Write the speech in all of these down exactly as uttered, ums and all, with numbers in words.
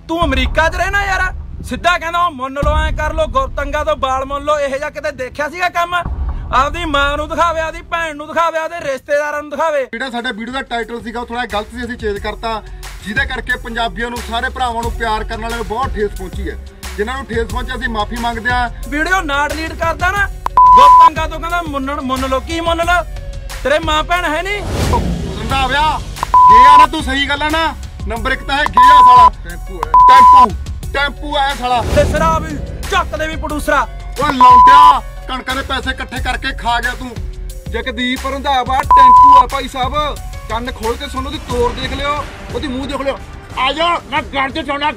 तू अमरीका च रहना यार सीधा कहना मुन लो ऐ कर लो गुरतंगा तो बाल मुन लो यह जा किते देखिया सीगा काम आपदी मां नूं दिखावे आपदी भैन नूं दिखावे आपदे रिश्तेदारां नूं दिखावे ਜਿਹੜਾ ਸਾਡਾ ਵੀਡੀਓ ਦਾ ਟਾਈਟਲ ਸੀਗਾ ਉਹ ਥੋੜਾ ਗਲਤ ਸੀ ਅਸੀਂ ਚੇਂਜ ਕਰਤਾ ਜਿਹਦੇ ਕਰਕੇ ਪੰਜਾਬੀਆਂ ਨੂੰ ਸਾਰੇ ਭਰਾਵਾਂ ਨੂੰ ਪਿਆਰ ਕਰਨ ਵਾਲਿਆਂ ਨੂੰ ਬਹੁਤ ਠੇਸ ਪਹੁੰਚੀ ਹੈ ਜਿਨ੍ਹਾਂ ਨੂੰ ਠੇਸ ਪਹੁੰਚਿਆ ਅਸੀਂ ਮਾਫੀ ਮੰਗਦੇ ਆ ਵੀਡੀਓ ਨਾ ਡਿਲੀਟ ਕਰਦਾ ਨਾ ਗੁਰਤੰਗਾ ਤੋਂ ਕਹਿੰਦਾ ਮੁੰਨਣ ਮੁੰਨ ਲੋ ਕੀ ਮੁੰਨ ਲੋ तेरे मां भैन है नी रंधाविया गया ना तू सही गल है ना नंबर एक तो है गया साला टेंपू है टेंपू टेंपू है साला ते सरा भी झट दे भी प्रोड्यूसरा ओ लौंडिया कणकां दे पैसे इकट्ठे करके खा गया तू जगदीप रंधावा टेंपू है भाई साहब ਕੰਨ ਖੋਲ ਕੇ ਸੁਣੋ ਦੀ ਤੋੜ ਦੇਖ ਲਿਓ ਉਹਦੀ ਮੂੰਹ ਦੇਖ ਲਿਓ ਆ ਜਾ ਮੈਂ ਗਣ ਤੇ ਸੋਣਾ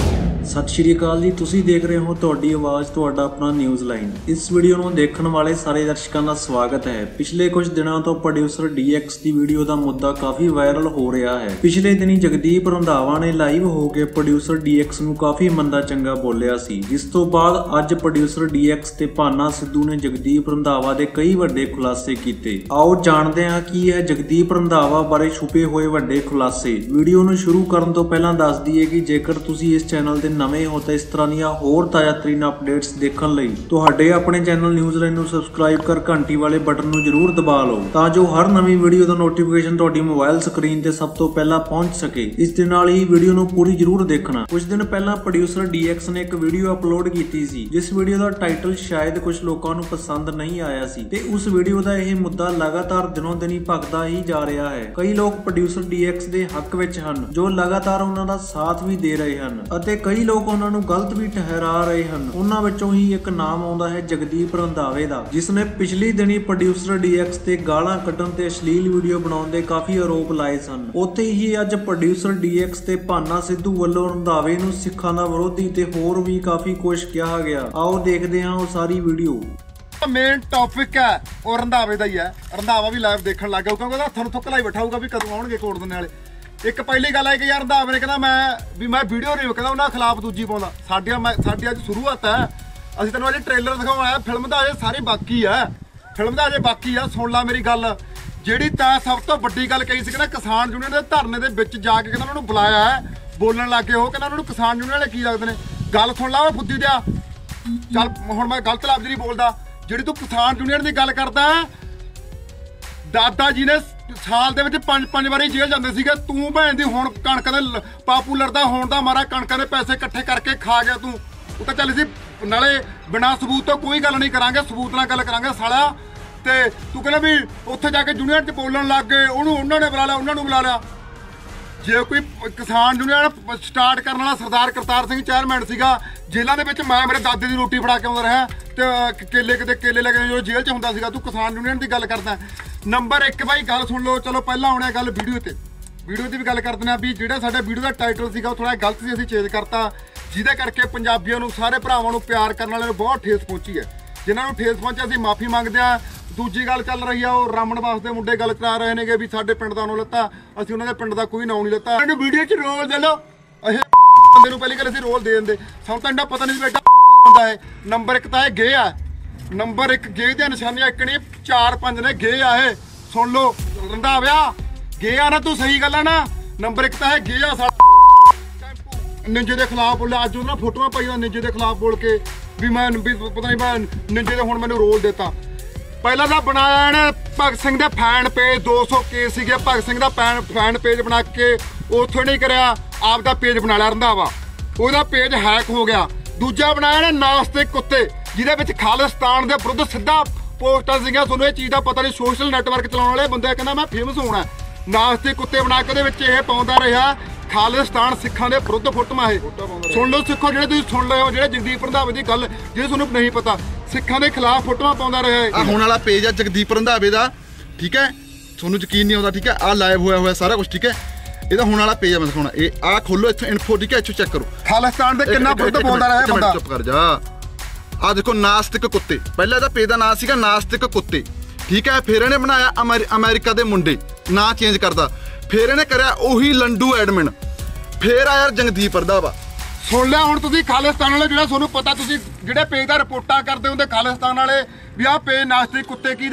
ਸਤਿ ਸ਼੍ਰੀ ਅਕਾਲ ਜੀ ਤੁਸੀਂ ਦੇਖ ਰਹੇ ਹੋ ਤੁਹਾਡੀ ਆਵਾਜ਼ ਤੁਹਾਡਾ ਆਪਣਾ ਨਿਊਜ਼ ਲਾਈਨ ਇਸ ਵੀਡੀਓ ਨੂੰ ਦੇਖਣ ਵਾਲੇ ਸਾਰੇ ਦਰਸ਼ਕਾਂ ਦਾ ਸਵਾਗਤ ਹੈ ਪਿਛਲੇ ਕੁਝ ਦਿਨਾਂ ਤੋਂ ਪ੍ਰੋਡਿਊਸਰ ਡੀ ਐਕਸ ਦੀ ਵੀਡੀਓ ਦਾ ਮੁੱਦਾ ਕਾਫੀ ਵਾਇਰਲ ਹੋ ਰਿਹਾ ਹੈ ਪਿਛਲੇ ਦਿਨੀ ਜਗਦੀਪ ਰੰਧਾਵਾ ਨੇ ਲਾਈਵ ਹੋ ਕੇ ਪ੍ਰੋਡਿਊਸਰ ਡੀ ਐਕਸ ਨੂੰ ਕਾਫੀ ਮੰਦਾ ਚੰਗਾ ਬੋਲਿਆ ਸੀ ਜਿਸ ਤੋਂ ਬਾਅਦ ਅੱਜ ਪ੍ਰੋਡਿਊਸਰ ਡੀ ਐਕਸ ਤੇ ਭਾਨਾ ਸਿੱਧੂ ਨੇ ਜਗਦੀਪ ਰੰਧਾਵਾ ਦੇ ਕਈ ਵੱਡੇ ਖੁਲਾਸੇ ਕੀਤੇ ਆਓ ਜਾਣਦੇ ਹਾਂ ਕੀ ਹੈ ਜਗਦੀਪ ਰੰਧਾਵਾ ਬਾਰੇ ਛੁਪੇ ਹੋਏ ਵੱਡੇ ਖੁਲਾਸੇ ਵੀਡੀਓ ਨੂੰ ਸ਼ੁਰੂ ਕਰਨ ਤੋਂ ਪਹਿਲਾਂ ਦੱਸ ਦਈਏ ਕਿ ਜੇਕਰ ਤੁਸੀਂ ਇਸ ਚੈਨਲ ਤੇ ਨਵੇਂ ਹੋ ਤਾਂ ਇਸ ਤਰ੍ਹਾਂ ਦੀਆਂ ਹੋਰ ਤਾਜ਼ਾ ਤਰੀਨ ਅਪਡੇਟਸ ਦੇਖਣ ਲਈ ਤੁਹਾਡੇ ਆਪਣੇ ਚੈਨਲ ਨਿਊਜ਼ ਲਾਈਨ ਨੂੰ ਸਬਸਕ੍ਰਾਈਬ ਕਰ ਘੰਟੀ ਵਾਲੇ ਬਟਨ ਨੂੰ ਜ਼ਰੂਰ ਦਬਾ ਲਓ ਤਾਂ ਜੋ ਹਰ ਨਵੀਂ ਵੀਡੀਓ ਦਾ ਨੋਟੀਫਿਕੇਸ਼ਨ ਤੁਹਾਡੀ ਮੋਬਾਈਲ ਸਕਰੀਨ ਤੇ ਸਭ ਤੋਂ ਪਹਿਲਾਂ ਪਹੁੰਚ ਸਕੇ ਇਸ ਦੇ ਨਾਲ ਹੀ ਵੀਡੀਓ ਨੂੰ ਪੂਰੀ ਜ਼ਰੂਰ ਦੇਖਣਾ ਕੁਝ ਦਿਨ ਪਹਿਲਾਂ ਪ੍ਰੋਡਿਊਸਰ ਡੀ ਐਕਸ ਨੇ ਇੱਕ ਵੀਡੀਓ ਅਪਲੋਡ ਕੀਤੀ ਸੀ ਜਿਸ ਵੀਡੀਓ ਦਾ ਟਾਈਟਲ ਸ਼ਾਇਦ ਕੁਝ ਲੋਕਾਂ ਨੂੰ ਪਸੰਦ ਨਹੀਂ ਆਇਆ ਸੀ ਤੇ ਉਸ ਵੀਡੀਓ ਦਾ ਇਹ ਮੁੱਦਾ ਲਗਾਤਾਰ ਦਿਨੋਂ ਦਿਨ ਭਖਦਾ ਹੀ ਜਾ ਰਿਹਾ ਹੈ ਕਈ ਲੋਕ ਪ੍ਰੋਡਿਊਸਰ ਡੀ ਐਕਸ ਦੇ ਹੱਕ ਵਿੱਚ ਹਨ ਜੋ ਲਗਾਤਾਰ ਉਹਨਾਂ ਦਾ ਸਾਥ ਵੀ ਦੇ ਰਹੇ ਹਨ ਅਤੇ ਕਈ ਲੋਕ ਉਹਨਾਂ ਨੂੰ ਗਲਤ ਵੀ ਠਹਿਰਾ ਰਹੇ ਹਨ ਉਹਨਾਂ ਵਿੱਚੋਂ ਹੀ ਇੱਕ ਨਾਮ ਆਉਂਦਾ ਹੈ ਜਗਦੀਪ ਰੰਧਾਵੇ ਦਾ ਜਿਸ ਨੇ ਪਿਛਲੀ ਦਿਨੀ ਪ੍ਰੋਡਿਊਸਰ ਡੀ ਐਕਸ ਤੇ ਗਾਲਾਂ ਕੱਢਣ ਤੇ ਅਸ਼ਲੀਲ ਵੀਡੀਓ ਬਣਾਉਣ ਦੇ ਕਾਫੀ ਆਰੋਪ ਲਾਏ ਸਨ ਉੱਥੇ ਹੀ ਅੱਜ ਪ੍ਰੋਡਿਊਸਰ ਡੀ ਐਕਸ ਤੇ ਭਾਨਾ ਸਿੱਧੂ ਵੱਲੋਂ ਰੰਧਾਵੇ ਨੂੰ ਸਿੱਖਾਂ ਦਾ ਵਿਰੋਧੀ ਤੇ ਹੋਰ ਵੀ ਕਾਫੀ ਕੁਝ ਕਿਹਾ ਗਿਆ ਆਓ ਦੇਖਦੇ ਹਾਂ ਉਹ ਸਾਰੀ ਵੀਡੀਓ ਮੇਨ ਟੌਪਿਕ ਹੈ ਉਹ ਰੰਧਾਵੇ ਦਾ ਹੀ ਹੈ ਰੰਧਾਵਾ ਵੀ ਲਾਈਵ ਦੇਖਣ ਲੱਗ ਗਿਆ ਕਿਉਂਕਿ ਉਹਦਾ ਹੱਥਾਂ ਨੂੰ ਥੁੱਕ ਲਾਈ ਬਿਠਾਊਗਾ ਵੀ ਕਦੋਂ ਆਉਣਗੇ ਕੋਟ ਦਿੰਨੇ ਵਾਲੇ ਇੱਕ ਪਹਿਲੀ ਗੱਲ ਹੈ ਕਿ ਯਾਰ ਰੰਧਾਵੇ ਨੇ ਕਹਿੰਦਾ ਮੈਂ ਵੀ ਮੈਂ ਵੀਡੀਓ ਨਹੀਂ ਕਹਿੰਦਾ ਉਹਨਾਂ ਖਿਲਾਫ ਦੂਜੀ ਪਾਉਂਦਾ ਸਾਡੇ ਮੈਂ ਸਾਡੀ ਅੱਜ ਸ਼ੁਰੂਆਤ ਹੈ ਅਸੀਂ ਤੈਨੂੰ ਅਜੇ ਟ੍ਰੇਲਰ ਦਿਖਾਉਣਾ ਫਿਲਮ ਦਾ ਅਜੇ ਸਾਰੀ ਬਾਕੀ ਹੈ ਫਿਲਮ ਦਾ ਅਜੇ ਬਾਕੀ ਆ ਸੁਣ ਲੈ ਮੇਰੀ ਗੱਲ ਜਿਹੜੀ ਤਾਂ ਸਭ ਤੋਂ ਵੱਡੀ ਗੱਲ ਕਹੀ ਸੀ ਕਹਿੰਦਾ ਕਿਸਾਨ ਯੂਨੀਅਨ ਦੇ ਧਰਨੇ ਦੇ ਵਿੱਚ ਜਾ ਕੇ ਕਹਿੰਦਾ ਉਹਨਾਂ ਨੂੰ ਬੁਲਾਇਆ ਹੈ ਬੋਲਣ ਲੱਗੇ ਉਹ ਕਹਿੰਦਾ ਉਹਨਾਂ ਨੂੰ ਕਿਸਾਨ ਯੂਨੀਅਨ ਵਾਲੇ ਕੀ ਲੱਗਦੇ ਨੇ ਗੱਲ ਸੁਣ ਲਾ ਉਹ ਫੁੱਦੀ ਦਿਆ ਚੱਲ ਹੁਣ ਮੈਂ ਗਲਤ ਲਫ਼ਜ਼ ਨਹੀਂ ਬੋਲਦਾ ਜਿਹੜੀ ਤੂੰ ਕਿਸਾਨ ਯੂਨੀਅਨ ਦੀ ਗੱਲ ਕਰਦਾ ਦਾਦਾ ਜੀ ਨੇ ਸਾਲ ਦੇ ਵਿੱਚ ਪੰਜ ਪੰਜ ਵਾਰੀ ਜੇਲ੍ਹ ਜਾਂਦੇ ਸੀਗੇ ਤੂੰ ਭੈਣ ਦੀ ਹੁਣ ਕਣਕ ਦੇ ਪਾਪੂਲਰ ਦਾ ਹੋਣ ਦਾ ਮਾਰਾ ਕਣਕਾਂ ਦੇ ਪੈਸੇ ਇਕੱਠੇ ਕਰਕੇ ਖਾ ਗਿਆ ਤੂੰ ਉਹ ਤਾਂ ਚੱਲ ਸੀ ਨਾਲੇ ਬਿਨਾਂ ਸਬੂਤ ਤੋਂ ਕੋਈ ਗੱਲ ਨਹੀਂ ਕਰਾਂਗੇ ਸਬੂਤ ਨਾਲ ਗੱਲ ਕਰਾਂਗੇ ਸਾਲਿਆ ਤੇ ਤੂੰ ਕਹਿੰਦਾ ਵੀ ਉੱਥੇ ਜਾ ਕੇ ਯੂਨੀਅਨ 'ਚ ਬੋਲਣ ਲੱਗ ਗਏ ਉਹਨੂੰ ਉਹਨਾਂ ਨੇ ਬੁਲਾ ਲਿਆ ਉਹਨਾਂ ਨੂੰ ਬੁਲਾ ਲਿਆ ਜੇ ਕੋਈ ਕਿਸਾਨ ਯੂਨੀਅਨ ਸਟਾਰਟ ਕਰਨ ਵਾਲਾ ਸਰਦਾਰ ਕਰਤਾਰ ਸਿੰਘ ਚੇਅਰਮੈਨ ਸੀਗਾ ਜੇਲ੍ਹਾਂ ਦੇ ਵਿੱਚ ਮੈਂ ਮੇਰੇ ਦਾਦੇ ਦੀ ਰੋਟੀ ਫੜਾ ਕੇ ਆਉਂਦਾ ਰਿਹਾ ਤੇ ਕੇਲੇ ਕਿਤੇ ਕੇਲੇ ਲੈ ਕੇ ਜੋ ਜੇਲ੍ਹ 'ਚ ਹੁੰਦਾ ਸੀਗਾ ਤੂੰ ਕਿਸਾਨ ਯੂਨੀਅਨ ਦੀ ਗੱਲ ਕਰਦਾ ਨੰਬਰ ਇੱਕ ਭਾਈ ਗੱਲ ਸੁਣ ਲਓ ਚਲੋ ਪਹਿਲਾਂ ਆਉਣਾ ਗੱਲ ਵੀਡੀਓ ਤੇ ਵੀਡੀਓ ਦੀ ਵੀ ਗੱਲ ਕਰਦੇ ਹਾਂ ਵੀ ਜਿਹੜਾ ਸਾਡਾ ਵੀਡੀਓ ਦਾ ਟਾਈਟਲ ਸੀਗਾ ਉਹ ਥੋੜਾ ਗਲਤ ਸੀ ਅਸੀਂ ਚੇਂਜ ਕਰਤਾ ਜਿਹਦੇ ਕਰਕੇ ਪੰਜਾਬੀਆਂ ਨੂੰ ਸਾਰੇ ਭਰਾਵਾਂ ਨੂੰ ਪਿਆਰ ਕਰਨ ਵਾਲਿਆਂ ਨੂੰ ਬਹੁਤ ਠੇਸ ਪਹੁੰਚੀ ਹੈ ਜਿਨ੍ਹਾਂ ਨੂੰ ਠੇਸ ਪਹੁੰਚਿਆ ਅਸੀਂ ਮਾਫੀ ਮੰਗਦੇ ਹਾਂ ਦੂਜੀ ਗੱਲ ਚੱਲ ਰਹੀ ਆ ਉਹ ਰਾਮਣਵਾਸ ਦੇ ਮੁੰਡੇ ਗੱਲ ਚਲਾ ਰਹੇ ਨੇਗੇ ਵੀ ਸਾਡੇ ਪਿੰਡ ਦਾ ਨਾਂ ਲੱਤਾ ਅਸੀਂ ਉਹਨਾਂ ਦੇ ਪਿੰਡ ਦਾ ਕੋਈ ਨਾਂ ਨਹੀਂ ਲੱਤਾ ਇਹਨੂੰ ਵੀਡੀਓ 'ਚ ਰੋਲ ਦੇ ਲਓ ਇਹ ਬੰਦੇ ਨੂੰ ਪਹਿਲੀ ਗੱਲ ਅਸੀਂ ਰੋਲ ਦੇ ਦਿੰਦੇ ਸਾਨੂੰ ਤਾਂ ਇੰਨਾ ਪਤਾ ਨਹੀਂ ਬੇਟਾ ਹੁੰਦਾ ਹੈ ਨੰਬਰ ਇੱਕ ਤਾਂ ਇਹ ਗੇ ਆ ਨੰਬਰ ਇੱਕ ਗੇ ਦੀਆਂ ਨਿਸ਼ਾਨੀਆਂ ਇੱਕ ਨਹੀਂ ਚਾਰ ਪੰਜ ਨੇ ਗੇ ਆ ਇਹ ਸੁਣ ਲਓ ਰੰਧਾਵਿਆ ਗੇ ਆ ਨਾ ਤੂੰ ਸਹੀ ਗੱਲ ਆ ਨਾ ਨੰਬਰ ਇੱਕ ਤਾਂ ਇਹ ਗੇ ਆ ਨਿੰਜੇ ਦੇ ਖਿਲਾਫ ਬੋਲਿਆ ਅੱਜ ਉਹਨਾਂ ਫੋਟੋਆਂ ਪਾਈਆਂ ਨਿੰਜੇ ਦੇ ਖਿਲਾਫ ਬੋਲ ਕੇ ਵੀ ਮੈਂ ਪਤਾ ਨਹੀਂ ਮੈਂ ਨਿੰਜੇ ਦੇ ਹੁਣ ਮੈਨੂੰ ਰੋਲ ਦਿੱਤਾ ਪਹਿਲਾਂ ਤਾਂ ਬਣਾਇਆ ਇਹਨੇ ਭਗਤ ਸਿੰਘ ਦੇ ਫੈਨ ਪੇਜ ਦੋ ਸੌ ਕੇਸ ਸੀਗੇ ਭਗਤ ਸਿੰਘ ਦਾ ਫੈਨ ਪੇਜ ਬਣਾ ਕੇ ਉੱਥੋਂ ਨਹੀਂ ਕਰਿਆ ਆਪਦਾ ਪੇਜ ਬਣਾ ਲਿਆ ਰੰਧਾਵਾ ਉਹਦਾ ਪੇਜ ਹੈਕ ਹੋ ਗਿਆ ਦੂਜਾ ਬਣਾਇਆ ਇਹਨੇ ਨਾਸਤਿਕ ਕੁੱਤੇ ਜਿਹਦੇ ਵਿੱਚ ਖਾਲਿਸਤਾਨ ਦੇ ਵਿਰੁੱਧ ਸਿੱਧਾ ਪੋਸਟਾਂ ਸੀਗੀਆਂ ਤੁਹਾਨੂੰ ਇਹ ਚੀਜ਼ ਦਾ ਪਤਾ ਨਹੀਂ ਸੋਸ਼ਲ ਨੈਟਵਰਕ ਚਲਾਉਣ ਵਾਲੇ ਬੰਦੇ ਕਹਿੰਦਾ ਮੈਂ ਫੇਮਸ ਹੋਣਾ ਨਾਸਤਿਕ ਕੁੱਤੇ ਬਣਾ ਕੇ ਉਹਦੇ ਵਿੱਚ ਇਹ ਪਾਉਂਦਾ ਰਿਹਾ ਖਾਲਿਸਤਾਨ ਸਿੱਖਾਂ ਦੇ ਵਿਰੁੱਧ ਫੋਟੋਆਂ ਇਹ ਸੁਣ ਲਓ ਸਿੱਖੋ ਜਿਹੜੇ ਤੁਸੀਂ ਸੁਣ ਲਏ ਹੋ ਜਿਹੜੇ ਜਗਦੀਪ ਰੰਧਾਵੇ ਦੀ ਗੱਲ ਜੇ ਤੁਹਾਨੂੰ ਨਹੀਂ ਪਤਾ ਸਿੱਖਾਂ ਦੇ ਖਿਲਾਫ ਫੋਟੋਆਂ ਪਾਉਂਦਾ ਰਿਹਾ ਆ ਹੁਣ ਵਾਲਾ ਪੇਜ ਆ ਜਗਦੀਪ ਰੰਧਾਵੇ ਦਾ ਠੀਕ ਹੈ ਤੁਹਾਨੂੰ ਯਕੀਨ ਨਹੀਂ ਆਉਂਦਾ ਠੀਕ ਹੈ ਆ ਲਾਈਵ ਹੋਇਆ ਹੋਇਆ ਸਾਰਾ ਕੁਝ ਠੀਕ ਹੈ ਇਹਦਾ ਹੁਣ ਵਾਲਾ ਪੇਜ ਆ ਮੈਂ ਦਿਖਾਉਣਾ ਇਹ ਆ ਖੋਲੋ ਇੱਥੋਂ ਇਨਫੋ ਠੀਕ ਹੈ ਇੱਥੋਂ ਚੈੱਕ ਕਰੋ ਖਾਲਿਸਤਾਨ ਦੇ ਕਿੰਨਾ ਵਿਰੁੱਧ ਬੋਲਦਾ ਰਿਹਾ ਬੰਦਾ ਚੁੱਪ ਕਰ ਜਾ ਆ ਦੇਖੋ ਨਾਸਤਿਕ ਕੁੱਤੇ ਪਹਿਲਾਂ ਇਹਦਾ ਪੇਜ ਦਾ ਨਾਂ ਸੀਗਾ ਨਾਸਤਿਕ ਕੁੱਤੇ ਠੀਕ ਹੈ ਫਿਰ ਇਹਨੇ ਬਣਾਇਆ ਅਮਰੀਕਾ ਦੇ ਮੁੰਡੇ ਨਾਂ ਚੇਂਜ ਕਰਦਾ ਫਿਰ ਇਹਨੇ ਕਰਿਆ ਉਹੀ ਲੰਡੂ ਐਡਮਿਨ ਫਿਰ ਆਇਆ ਜਗਦੀਪ ਰੰਧਾਵਾ ਸੁਣ ਲਿਆ ਹੁਣ ਤੁਸੀਂ ਖਾਲਿਸਤਾਨ ਵਾਲੇ ਜਿਹੜਾ ਤੁਹਾਨੂੰ ਪਤਾ ਤੁਸੀਂ ਜਿਹੜੇ ਪੇਜ ਦਾ ਰਿਪੋਰਟਾਂ ਕਰਦੇ ਹੁੰਦੇ ਖਾਲਿਸਤਾਨ ਵਾਲੇ ਵੀ ਆਹ ਪੇਜ ਨਾਸਤਿਕ ਕੁੱਤੇ ਕਿਹਦਾ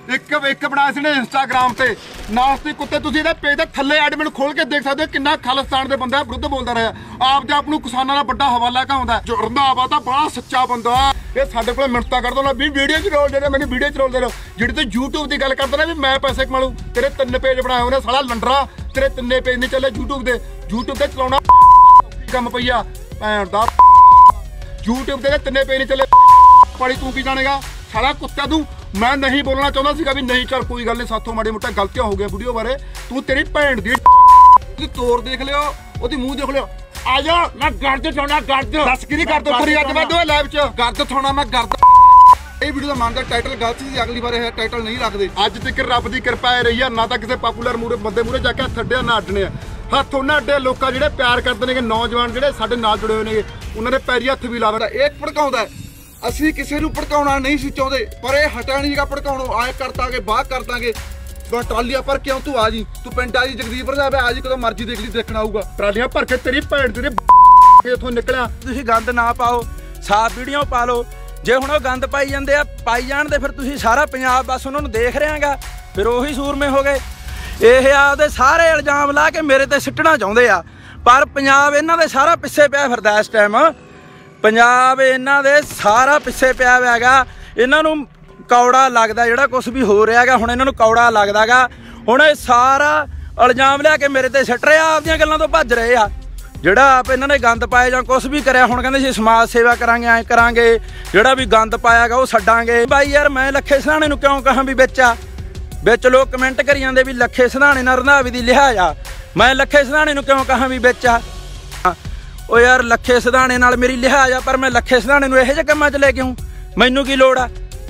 ਇੱਕ ਇੱਕ ਬਣਾਇਆ ਸੀ ਨੇ ਇੰਸਟਾਗ੍ਰਾਮ ਤੇ ਨਾਸਤਿਕ ਕੁੱਤੇ। ਤੁਸੀਂ ਇਹਦੇ ਪੇਜ ਦੇ ਥੱਲੇ ਐਡਮਿਨ ਖੋਲ ਕੇ ਦੇਖ ਸਕਦੇ ਹੋ ਕਿੰਨਾ ਖਾਲਿਸਤਾਨ ਦੇ ਬੰਦਾ ਵਿਰੁੱਧ ਬੋਲਦਾ ਰਿਹਾ, ਆਪ ਦੇ ਆਪ ਨੂੰ ਕਿਸਾਨਾਂ ਦਾ ਵੱਡਾ ਹਵਾਲਾ ਕਹਾਉਂਦਾ। ਜੋ ਰੰਧਾਵਾ ਤਾਂ ਬੜਾ ਸੱਚਾ ਬੰਦਾ, ਇਹ ਸਾਡੇ ਕੋਲ ਮਿੰਟਾਂ ਕਰਦਾ ਹੁੰਦਾ ਵੀ ਵੀਡੀਓ ਚ ਰੋਲ ਦੇ, ਮੈਨੂੰ ਵੀਡੀਓ ਚ ਰੋਲ ਦੇ। ਜਿਹੜੀ ਤੂੰ YouTube ਦੀ ਗੱਲ ਕਰਦਾ ਨਾ ਵੀ ਮੈਂ ਪੈਸੇ ਕਮਾ ਲੂੰ, ਤੇਰੇ ਤਿੰਨ ਪੇਜ ਬਣਾਏ ਹੋਏ ਨੇ ਸਾਲਾ ਲੰਡਰਾ, ਤੇਰੇ ਤਿੰਨੇ ਪੇਜ ਨਹੀਂ ਚੱਲੇ YouTube ਦੇ। YouTube ਤੇ ਚਲਾਉਣਾ ਕੰਮ ਪਈਆ ਭੈਣ ਦਾ, YouTube ਤੇ ਤਿੰਨੇ ਪੇਜ ਨਹੀਂ ਚੱਲੇ ਪਾੜੀ, ਤੂੰ ਕੀ ਜਾਣੇਗਾ ਸਾਲਾ ਕੁੱਤਾ ਤੂੰ। ਮੈਂ ਨਹੀਂ ਬੋਲਣਾ ਚਾਹੁੰਦਾ ਸੀਗਾ ਵੀ ਨਹੀਂ, ਚੱਲ ਕੋਈ ਗੱਲ ਨਹੀਂ, ਸਾਥੋਂ ਮਾੜੇ ਮੋਟਾ ਗਲਤੀਆਂ ਹੋ ਗਈਆਂ ਵੀਡੀਓ ਬਾਰੇ। ਤੂੰ ਤੇਰੀ ਭੈਣ ਦੀ ਤੋਰ ਦੇਖ ਲਿਓ, ਉਹਦੀ ਮੂੰਹ ਦੇਖ ਲਿਓ। ਆ ਜਾ ਮੈਂ ਗਰਦ ਥੋਣਾ ਗਰਦ ਦੱਸ ਕਿਹਦੀ ਗਰਦ ਉਤਰੀ ਅੱਜ ਮੈਂ ਦੋਵੇਂ ਲਾਈਵ ਚ ਗਰਦ ਥੋਣਾ ਮੈਂ ਗਰਦ। ਇਹ ਵੀਡੀਓ ਦਾ ਮਨ ਦਾ ਟਾਈਟਲ ਗਲਤ ਸੀ, ਅਗਲੀ ਵਾਰ ਇਹ ਟਾਈਟਲ ਨਹੀਂ ਰੱਖਦੇ। ਅੱਜ ਤੱਕ ਰੱਬ ਦੀ ਕਿਰਪਾ ਹੈ ਰਹੀ ਆ, ਨਾ ਤਾਂ ਕਿਸੇ ਪਾਪੂਲਰ ਮੂਰੇ ਬੰਦੇ ਮੂਰੇ ਜਾ ਕੇ ਹੱਥ ਅੱਡਿਆ ਨਾ ਅੱਡਣੇ ਆ ਹੱਥ। ਉਹਨਾਂ ਅੱਡੇ ਲੋਕਾਂ ਜਿਹੜੇ ਪਿਆਰ ਕਰਦੇ ਨੇਗੇ, ਨੌਜਵਾਨ ਜਿਹੜੇ ਸਾਡੇ ਨਾਲ ਜੁੜੇ ਹੋਏ ਨੇਗੇ, ਉਹਨਾਂ ਦੇ ਪੈਰੀ ਹੱਥ ਵੀ ਲਾਵੇ। ਇਹ ਭੜਕਾਉਂਦਾ, ਅਸੀਂ ਕਿਸੇ ਨੂੰ ਭੜਕਾਉਣਾ ਨਹੀਂ ਸੀ ਚਾਹੁੰਦੇ, ਪਰ ਇਹ ਹਟਿਆ ਨਹੀਂ ਹੈਗਾ ਭੜਕਾਉਣੋਂ। ਆਏ ਕਰ ਦਾਂਗੇ, ਬਾਹਰ ਕਰ ਦਾਂਗੇ, ਟਰਾਲੀਆਂ ਭਰ ਕੇ ਆਉਂ, ਤੂੰ ਆ ਜੀ, ਤੂੰ ਪਿੰਡ ਆ ਜੀ, ਜਗਦੀਪ ਸਾਹਿਬ ਆ ਜੀ, ਕਦੋਂ ਮਰਜ਼ੀ ਦੇਖ ਲਈ, ਦੇਖਣਾ ਆਊਗਾ। ਟਰਾਲੀਆਂ ਭਰ ਕੇ ਤੇਰੀ ਭੈਣ ਤੇਰੇ ਇੱਥੋਂ ਨਿਕਲਿਆ। ਤੁਸੀਂ ਗੰਦ ਨਾ ਪਾਓ, ਸਾਫ ਵੀਡੀਓ ਪਾ ਲਓ। ਜੇ ਹੁਣ ਉਹ ਗੰਦ ਪਾਈ ਜਾਂਦੇ ਆ, ਪਾਈ ਜਾਣ ਦੇ, ਫਿਰ ਤੁਸੀਂ ਸਾਰਾ ਪੰਜਾਬ ਬਸ ਉਹਨਾਂ ਨੂੰ ਦੇਖ ਰਿਹਾਗਾ, ਫਿਰ ਉਹੀ ਸੂਰਮੇ ਹੋ ਗਏ। ਇਹ ਆਪਦੇ ਸਾਰੇ ਇਲਜ਼ਾਮ ਲਾ ਕੇ ਮੇਰੇ ਤੇ ਸਿੱਟਣਾ ਚਾਹੁੰਦੇ ਆ, ਪਰ ਪੰਜਾਬ ਇਹਨਾਂ ਦੇ ਸਾਰਾ ਪਿੱਛੇ ਪਿਆ ਫਿਰਦਾ ਇਸ ਟਾਈਮ। ਪੰਜਾਬ ਇਹਨਾਂ ਦੇ ਸਾਰਾ ਪਿੱਛੇ ਪਿਆ ਹੋਇਆ ਹੈਗਾ। ਇਹਨਾਂ ਨੂੰ ਕੌੜਾ ਲੱਗਦਾ ਜਿਹੜਾ ਕੁਝ ਵੀ ਹੋ ਰਿਹਾ ਹੈਗਾ, ਹੁਣ ਇਹਨਾਂ ਨੂੰ ਕੌੜਾ ਲੱਗਦਾ ਗਾ। ਹੁਣ ਇਹ ਸਾਰਾ ਇਲਜ਼ਾਮ ਲਿਆ ਕੇ ਮੇਰੇ ਤੇ ਸਿੱਟ ਰਿਹਾ, ਆਪਦੀਆਂ ਗੱਲਾਂ ਤੋਂ ਭੱਜ ਰਹੇ ਆ। ਜਿਹੜਾ ਆਪ ਇਹਨਾਂ ਨੇ ਗੰਦ ਪਾਇਆ ਜਾਂ ਕੁਝ ਵੀ ਕਰਿਆ, ਹੁਣ ਕਹਿੰਦੇ ਸੀ ਸਮਾਜ ਸੇਵਾ ਕਰਾਂਗੇ, ਐਂ ਕਰਾਂਗੇ, ਜਿਹੜਾ ਵੀ ਗੰਦ ਪਾਇਆਗਾ ਉਹ ਛੱਡਾਂਗੇ। ਬਾਈ ਯਾਰ ਮੈਂ ਲੱਖੇ ਸਿਧਾਣੇ ਨੂੰ ਕਿਉਂ ਕਹਾਂ ਵੀ ਵਿੱਚ ਆ? ਵਿੱਚ ਲੋਕ ਕਮੈਂਟ ਕਰੀ ਜਾਂਦੇ ਵੀ ਲੱਖੇ ਸਿਧਾਣੇ ਨਾਲ ਰੰਧਾਵੇ ਦੀ ਲਿਹਾਜ਼ ਆ, ਮੈਂ ਲੱਖੇ ਸਿਧਾਣੇ ਨੂੰ ਕਿਉਂ ਕਹਾਂ ਵੀ ਵਿੱਚ ਆ? ਉਹ ਯਾਰ ਲੱਖੇ ਸਿਧਾਣੇ ਨਾਲ ਮੇਰੀ ਲਿਹਾਜ਼ ਆ, ਪਰ ਮੈਂ ਲੱਖੇ ਸਿਧਾਣੇ ਨੂੰ ਇਹੋ ਜਿਹੇ ਕੰਮਾਂ 'ਚ ਲੈ ਕੇ ਆਉਂ, ਮੈਨੂੰ ਕੀ ਲੋੜ ਆ?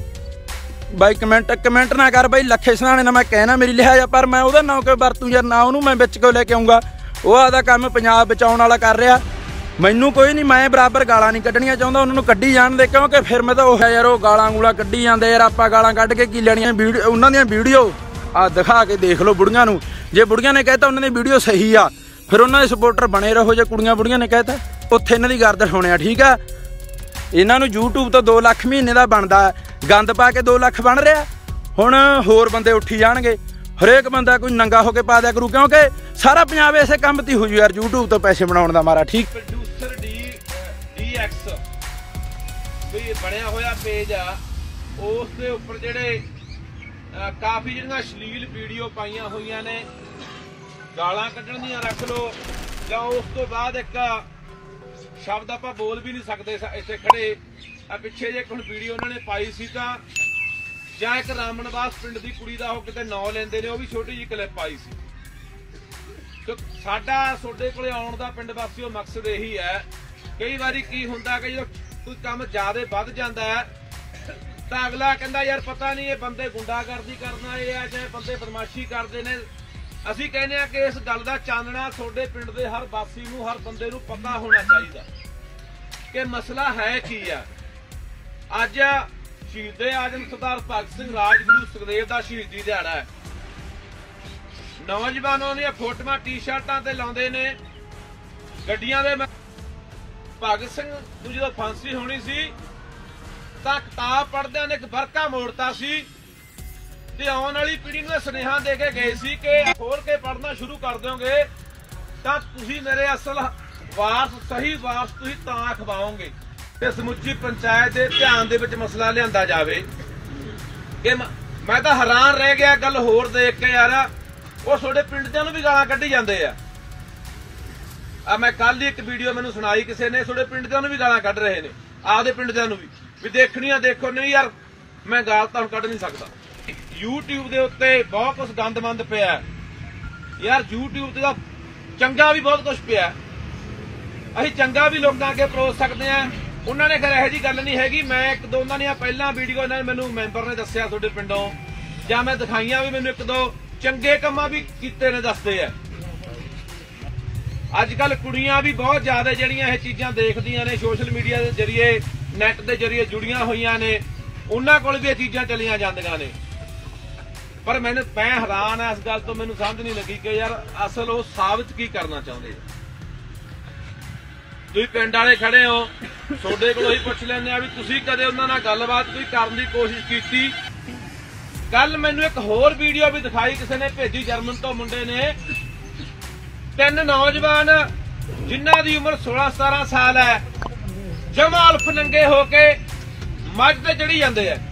ਬਾਈ ਕਮੈਂਟ ਕਮੈਂਟ ਨਾ ਕਰ ਬਾਈ, ਲੱਖੇ ਸਿਧਾਣੇ ਨਾਲ ਮੈਂ ਕਹਿਣਾ ਮੇਰੀ ਲਿਹਾਜ਼ ਆ, ਪਰ ਮੈਂ ਉਹਦਾ ਨਾਂ ਕਿਉਂ ਵਰਤੂੰ ਯਾਰ? ਨਾ ਉਹਨੂੰ ਮੈਂ ਵਿੱਚ ਕਿਉਂ ਲੈ ਕੇ ਆਉਂਗਾ? ਉਹ ਆਦਾ ਕੰਮ ਪੰਜਾਬ ਬਚਾਉਣ ਵਾਲਾ ਕਰ ਰਿਹਾ, ਮੈਨੂੰ ਕੋਈ ਨਹੀਂ। ਮੈਂ ਬਰਾਬਰ ਗਾਲਾਂ ਨਹੀਂ ਕੱਢਣੀਆਂ ਚਾਹੁੰਦਾ, ਉਹਨਾਂ ਨੂੰ ਕੱਢੀ ਜਾਣ ਦੇ, ਕਿਉਂਕਿ ਫਿਰ ਮੈਂ ਤਾਂ ਉਹ ਯਾਰ ਉਹ ਗਾਲਾਂ ਗੂਲਾਂ ਕੱਢੀ ਜਾਂਦੇ ਯਾਰ, ਆਪਾਂ ਗਾਲਾਂ ਕੱਢ ਕੇ ਕੀ ਲੈਣੀਆਂ? ਵੀਡੀਓ ਉਹਨਾਂ ਦੀਆਂ ਵੀਡੀਓ ਆ ਦਿਖਾ ਕੇ ਦੇਖ ਲਓ ਬੁੜੀਆਂ ਨੂੰ, ਜੇ ਬੁੜੀਆਂ ਨੇ ਕਹਿਤਾ ਉਹਨਾਂ ਦੀ ਵੀਡੀਓ ਸਹੀ ਆ, ਫਿਰ ਉਹਨਾਂ ਦੇ ਸਪੋਰਟਰ ਬਣੇ ਰਹੋ। ਜੇ ਕੁੜੀਆਂ ਬੁੜੀਆਂ ਨੇ ਕਹਿਤਾ ਉੱਥੇ ਇਹਨਾਂ ਦੀ ਗਰਦਨ ਹੋਣੀ ਆ, ਠੀਕ ਆ? ਇਹਨਾਂ ਨੂੰ YouTube ਤੋਂ ਦੋ ਲੱਖ ਮਹੀਨੇ ਦਾ ਬਣਦਾ, ਗੰਦ ਪਾ ਕੇ ਦੋ ਲੱਖ ਬਣ ਰਿਹਾ। ਹੁਣ ਹੋਰ ਬੰਦੇ ਉੱਠੀ ਜਾਣਗੇ, ਹਰੇਕ ਬੰਦਾ ਕੋਈ ਨੰਗਾ ਹੋ ਕੇ ਪਾ ਦਿਆ ਕਰੂ, ਕਿਉਂਕਿ ਸਾਰਾ ਪੰਜਾਬ ਇਸੇ ਕੰਮ ਤੇ ਹੋ ਜੂ ਯਾਰ, YouTube ਤੋਂ ਪੈਸੇ ਬਣਾਉਣ ਦਾ ਮਾਰਾ। ਠੀਕ ਪ੍ਰੋਡਿਊਸਰ ਡੀ ਡੀ ਐਕਸ ਵੀ ਬਣਿਆ ਹੋਇਆ ਪੇਜ ਆ, ਉਸ ਦੇ ਉੱਪਰ ਜਿਹੜੇ ਕਾਫੀ ਜਿਹੜੀਆਂ ਅਸ਼ਲੀਲ ਵੀਡੀਓ ਪਾਈਆਂ ਹੋਈਆਂ ਨੇ, ਗਾਲਾਂ ਕੱਢਣ ਦੀਆਂ ਰੱਖ ਲਓ, ਜਾਂ ਉਸ ਤੋਂ ਬਾਅਦ ਇੱਕ ਸ਼ਬਦ ਆਪਾਂ ਬੋਲ ਵੀ ਨਹੀਂ ਸਕਦੇ ਇੱਥੇ ਖੜੇ ਆ। ਪਿੱਛੇ ਜੇ ਹੁਣ ਵੀਡੀਓ ਉਹਨਾਂ ਨੇ ਪਾਈ ਸੀ ਤਾਂ ਜਾਂ ਇੱਕ ਰਾਮਨਵਾਸ ਪਿੰਡ ਦੀ ਕੁੜੀ ਦਾ ਉਹ ਕਿਤੇ ਨਾਂ ਲੈਂਦੇ ਨੇ, ਉਹ ਵੀ ਛੋਟੀ ਜਿਹੀ ਕਲਿੱਪ ਆਈ ਸੀ। ਤੇ ਸਾਡਾ ਤੁਹਾਡੇ ਕੋਲੇ ਆਉਣ ਦਾ ਪਿੰਡ ਵਾਸੀਓ ਮਕਸਦ ਇਹੀ ਹੈ, ਕਈ ਵਾਰੀ ਕੀ ਹੁੰਦਾ ਕਿ ਜਦੋਂ ਕੋਈ ਕੰਮ ਜ਼ਿਆਦਾ ਵੱਧ ਜਾਂਦਾ ਹੈ ਤਾਂ ਅਗਲਾ ਕਹਿੰਦਾ ਯਾਰ ਪਤਾ ਨਹੀਂ ਇਹ ਬੰਦੇ ਗੁੰਡਾਗਰਦੀ ਕਰਨ ਆਏ ਆ ਜਾਂ ਬੰਦੇ ਬਦਮਾਸ਼ੀ ਕਰਦੇ ਨੇ। ਅਸੀਂ ਕਹਿੰਦੇ ਆ ਕਿ ਇਸ ਗੱਲ ਦਾ ਚਾਨਣਾ ਤੁਹਾਡੇ ਪਿੰਡ ਦੇ ਹਰ ਵਾਸੀ ਨੂੰ, ਹਰ ਬੰਦੇ ਨੂੰ ਪਤਾ ਹੋਣਾ ਚਾਹੀਦਾ ਕਿ ਮਸਲਾ ਹੈ ਕੀ ਆ। ਅੱਜ ਸ਼ਹੀਦੇ ਆਜ਼ਮ ਸਰਦਾਰ ਭਗਤ ਸਿੰਘ ਰਾਜਗੁਰੂ ਸੁਖਦੇਵ ਦਾ ਸ਼ਹੀਦੀ ਦਿਹਾੜਾ ਹੈ। ਨੌਜਵਾਨਾਂ ਦੀਆਂ ਫੋਟੋਆਂ ਟੀ-ਸ਼ਰਟਾਂ ਤੇ ਲਾਉਂਦੇ ਨੇ, ਗੱਡੀਆਂ ਦੇ। ਭਗਤ ਸਿੰਘ ਨੂੰ ਜਦੋਂ ਫਾਂਸੀ ਹੋਣੀ ਸੀ ਤਾਂ ਕਿਤਾਬ ਪੜ੍ਹਦਿਆਂ ਨੇ ਇੱਕ ਵਰਕਾ ਮੋੜਤਾ ਸੀ ਤੇ ਆਉਣ ਵਾਲੀ ਪੀੜ੍ਹੀ ਨੂੰ ਸੁਨੇਹਾ ਦੇ ਕੇ ਗਏ ਸੀ ਕਿ ਖੋਲ ਕੇ ਪੜ੍ਹਨਾ ਸ਼ੁਰੂ ਕਰ ਦਿਓਗੇ ਤਾਂ ਤੁਸੀਂ ਮੇਰੇ ਅਸਲ ਵਾਰਸ, ਸਹੀ ਵਾਰਸ ਤੁਸੀਂ ਤਾਂ ਅਖਵਾਓਗੇ। ਤੇ ਸਮੁੱਚੀ ਪੰਚਾਇਤ ਦੇ ਧਿਆਨ ਦੇ ਵਿੱਚ ਮਸਲਾ ਲਿਆਂਦਾ ਜਾਵੇ। ਕਿ ਮੈਂ ਤਾਂ ਹੈਰਾਨ ਰਹਿ ਗਿਆ ਗੱਲ ਹੋਰ ਦੇਖ ਕੇ ਯਾਰ, ਉਹ ਤੁਹਾਡੇ ਪਿੰਡ ਦਿਆਂ ਨੂੰ ਵੀ ਗਾਲਾਂ ਕੱਢੀ ਜਾਂਦੇ ਆ। ਆ ਮੈਂ ਕੱਲ ਹੀ ਇੱਕ ਵੀਡੀਓ ਮੈਨੂੰ ਸੁਣਾਈ ਕਿਸੇ ਨੇ, ਤੁਹਾਡੇ ਪਿੰਡ ਦਿਆਂ ਨੂੰ ਵੀ ਗਾਲਾਂ ਕੱਢ ਰਹੇ ਨੇ, ਆਪਦੇ ਪਿੰਡ ਦਿਆਂ ਨੂੰ ਵੀ ਵੀ ਦੇਖਣੀਆਂ ਦੇਖੋ। ਨਹੀਂ ਯਾਰ ਮੈਂ ਗਾਲ ਤਾਂ ਕੱਢ ਨਹੀਂ ਸਕਦਾ। YouTube ਦੇ ਉੱਤੇ ਬਹੁਤ ਕੁਝ ਗੰਦਮੰਦ ਪਿਆ ਯਾਰ, YouTube ਤੇ ਤਾਂ ਚੰਗਾ ਵੀ ਬਹੁਤ ਕੁਝ ਪਿਆ, ਅਸੀਂ ਚੰਗਾ ਵੀ ਲੋਕਾਂ ਅੱਗੇ ਪਰੋਸ ਸਕਦੇ ਆ। ਉਹਨਾਂ ਨੇ ਖੈਰ ਇਹੋ ਜਿਹੀ ਗੱਲ ਨਹੀਂ ਹੈਗੀ। ਮੈਂ ਇੱਕ ਦੋ ਉਹਨਾਂ ਦੀਆਂ ਪਹਿਲਾਂ ਵੀਡੀਓ ਇਹਨਾਂ ਨੇ ਮੈਨੂੰ ਮੈਂਬਰ ਨੇ ਦੱਸਿਆ ਤੁਹਾਡੇ ਪਿੰਡੋਂ, ਜਾਂ ਮੈਂ ਦਿਖਾਈਆਂ ਵੀ, ਮੈਨੂੰ ਇੱਕ ਦੋ ਚੰਗੇ ਕੰਮਾਂ ਵੀ ਕੀਤੇ ਨੇ ਦੱਸਦੇ ਆ। ਅੱਜ ਕੱਲ ਕੁੜੀਆਂ ਵੀ ਬਹੁਤ ਜ਼ਿਆਦਾ ਜਿਹੜੀਆਂ ਇਹ ਚੀਜ਼ਾਂ ਦੇਖਦੀਆਂ ਨੇ, ਸੋਸ਼ਲ ਮੀਡੀਆ ਦੇ ਜ਼ਰੀਏ, ਨੈਟ ਦੇ ਜ਼ਰੀਏ ਜੁੜੀਆਂ ਹੋਈਆਂ ਨੇ, ਉਹਨਾਂ ਕੋਲ ਵੀ ਇਹ ਚੀਜ਼ਾਂ ਚਲੀਆਂ ਜਾਂਦੀਆਂ ਨੇ। ਪਰ ਮੈਨੂੰ ਮੈਂ ਹੈਰਾਨ ਆ ਇਸ ਗੱਲ ਤੋਂ, ਮੈਨੂੰ ਸਮਝ ਨਹੀਂ ਲੱਗੀ ਕਿ ਯਾਰ ਅਸਲ ਉਹ ਸਾਬਤ ਕੀ ਕਰਨਾ ਚਾਹੁੰਦੇ ਆ। ਤੁਸੀਂ ਪਿੰਡ ਵਾਲੇ ਖੜੇ ਹੋ, ਤੁਹਾਡੇ ਕੋਲ ਹੀ ਪੁੱਛ ਲੈਂਦੇ ਆ ਵੀ ਤੁਸੀਂ ਕਦੇ ਉਹਨਾਂ ਨਾਲ ਗੱਲਬਾਤ ਕੋਈ ਕਰਨ ਦੀ ਕੋਸ਼ਿਸ਼ ਕੀਤੀ? ਕੱਲ ਮੈਨੂੰ ਇੱਕ ਹੋਰ ਵੀਡੀਓ ਵੀ ਦਿਖਾਈ ਕਿਸੇ ਨੇ ਭੇਜੀ ਜਰਮਨ ਤੋਂ ਮੁੰਡੇ ਨੇ, ਤਿੰਨ ਨੌਜਵਾਨ ਜਿਨ੍ਹਾਂ ਦੀ ਉਮਰ सोलह सतारह ਸਾਲ ਹੈ ਜਮਾ ਅਲਫ ਨੰਗੇ ਹੋ ਕੇ ਮੱਝ ਤੇ ਚੜੀ ਜਾਂਦੇ ਆ।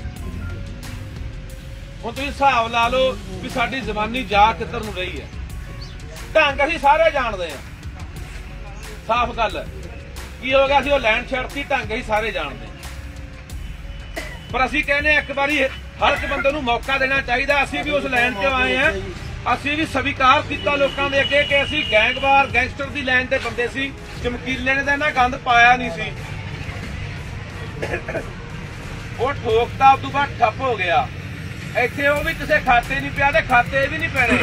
ਹੁਣ ਤੁਸੀਂ ਹਿਸਾਬ ਲਾ ਲਓ ਵੀ ਸਾਡੀ ਜ਼ਮਾਨੀ ਜਾ ਕਿੱਧਰ ਨੂੰ ਰਹੀ ਹੈ। ਢੰਗ ਅਸੀਂ ਸਾਰੇ ਜਾਣਦੇ ਆ, ਸਾਫ਼ ਗੱਲ ਕੀ ਹੋ ਗਿਆ, ਅਸੀਂ ਉਹ ਲੈਣ ਛੱਡਤੀ, ਢੰਗ ਅਸੀਂ ਸਾਰੇ ਜਾਣਦੇ ਆ। ਪਰ ਅਸੀਂ ਕਹਿੰਦੇ ਇੱਕ ਵਾਰੀ ਹਰ ਇੱਕ ਬੰਦੇ ਨੂੰ ਮੌਕਾ ਦੇਣਾ ਚਾਹੀਦਾ। ਅਸੀਂ ਵੀ ਉਸ ਲਾਈਨ 'ਚ ਆਏ ਆ, ਅਸੀਂ ਵੀ ਸਵੀਕਾਰ ਕੀਤਾ ਲੋਕਾਂ ਦੇ ਅੱਗੇ ਕਿ ਅਸੀਂ ਗੈਂਗਵਾਰ ਗੈਂਗਸਟਰ ਦੀ ਲਾਈਨ ਤੇ ਬੰਦੇ ਸੀ। ਚਮਕੀਲੇ ਨੇ ਤਾਂ ਇਹਨਾਂ ਗੰਦ ਪਾਇਆ ਨਹੀਂ ਸੀ, ਉਹ ਠੋਕਤਾ, ਉਸ ਤੋਂ ਬਾਅਦ ਠੱਪ ਹੋ ਗਿਆ। ਇੱਥੇ ਉਹ ਵੀ ਕਿਸੇ ਖਾਤੇ ਨਹੀਂ ਪਿਆ ਤੇ ਖਾਤੇ ਵੀ ਨਹੀਂ ਪੈਣੇ।